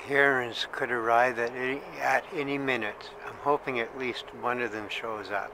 Herons could arrive at any minute. I'm hoping at least one of them shows up.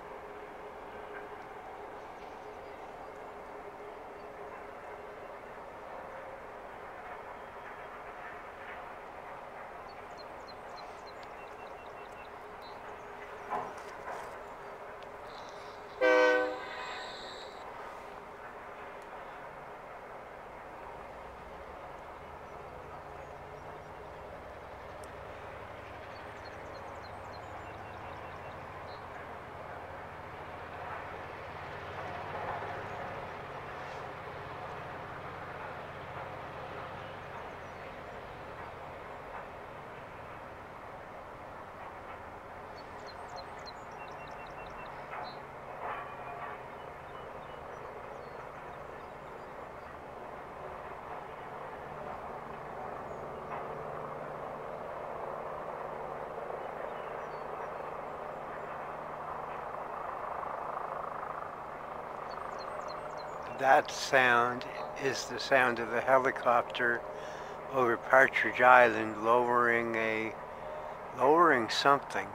That sound is the sound of a helicopter over Partridge Island lowering something.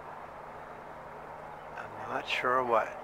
I'm not sure what.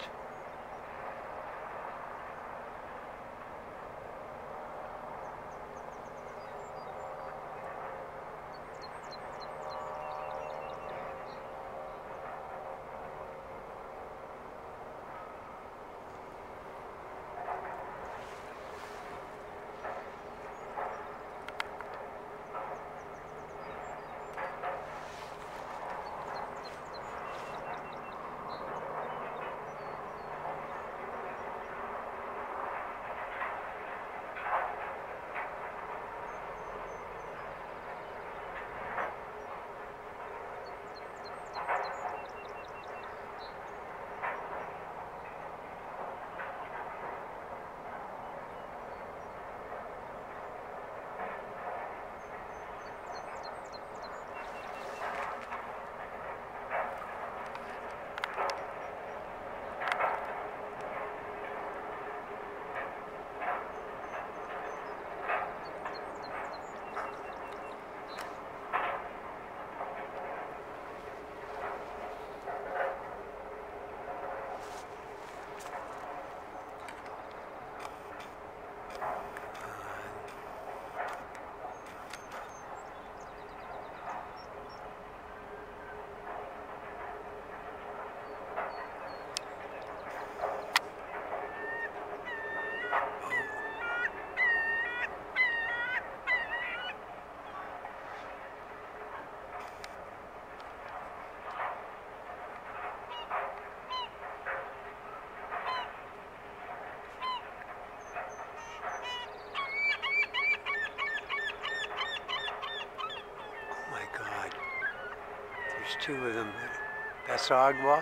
There's two of them. That's Agua.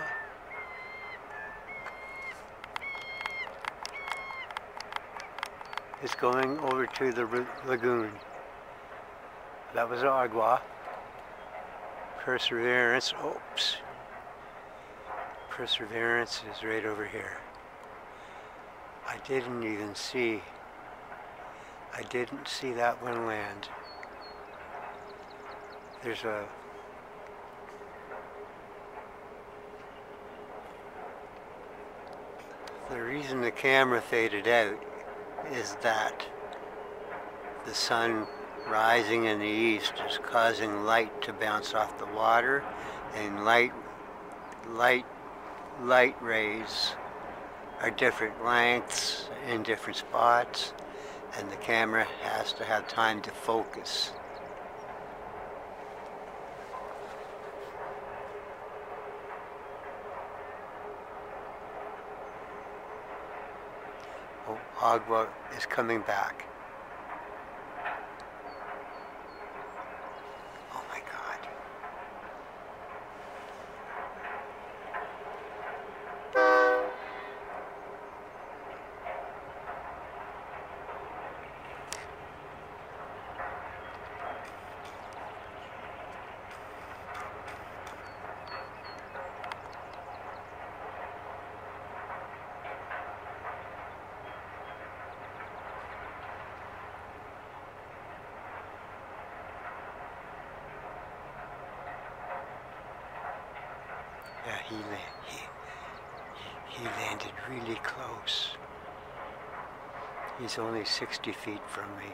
It's going over to the lagoon. That was Agua. Perseverance, oops. Perseverance is right over here. I didn't see that one land. The reason the camera faded out is that the sun rising in the east is causing light to bounce off the water, and light rays are different lengths in different spots, and the camera has to have time to focus. Oh, Agua is coming back. Oh my God. he landed really close. He's only 60 feet from me.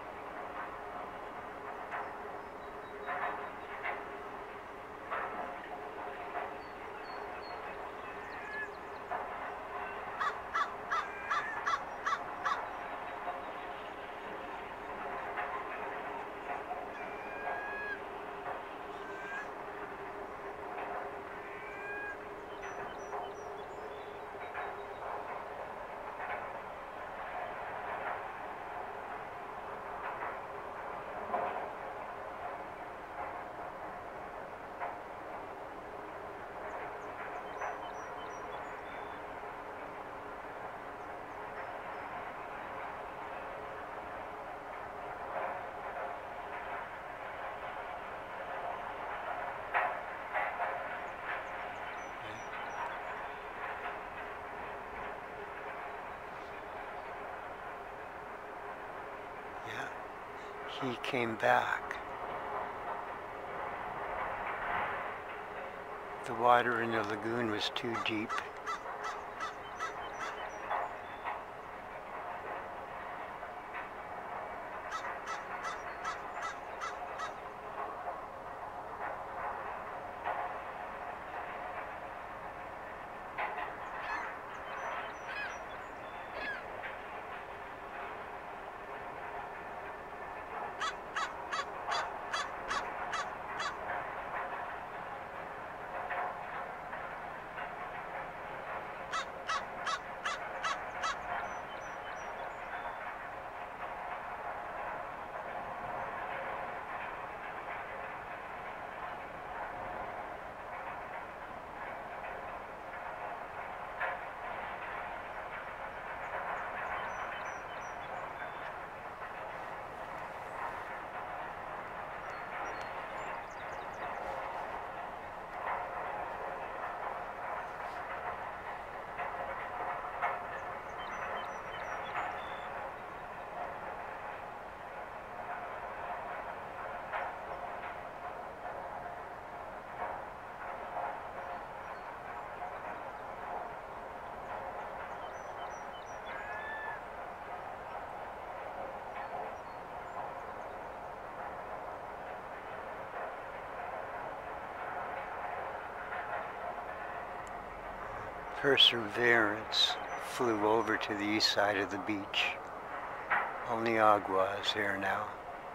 He came back. The water in the lagoon was too deep. Perseverance flew over to the east side of the beach. Only Agua is here now.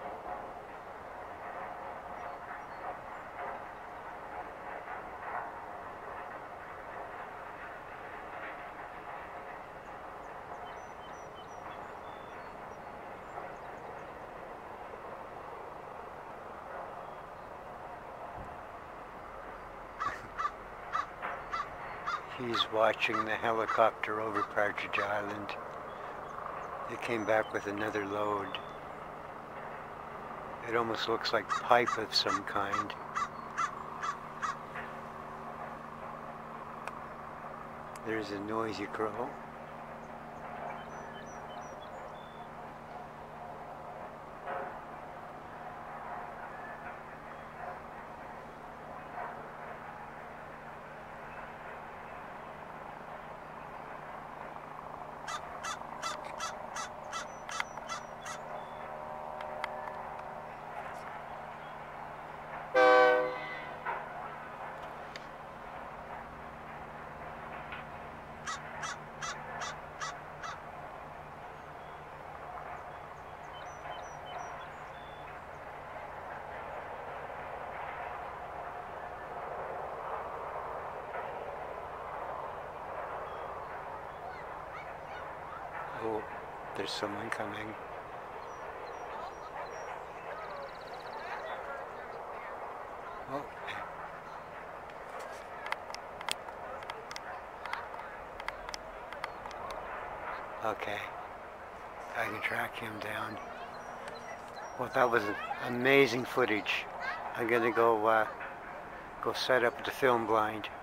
He's watching the helicopter over Partridge Island. They came back with another load. It almost looks like pipe of some kind. There's a noisy crow. Oh, there's someone coming. Oh. Okay. I can track him down. Well, that was amazing footage. I'm gonna go set up the film blind.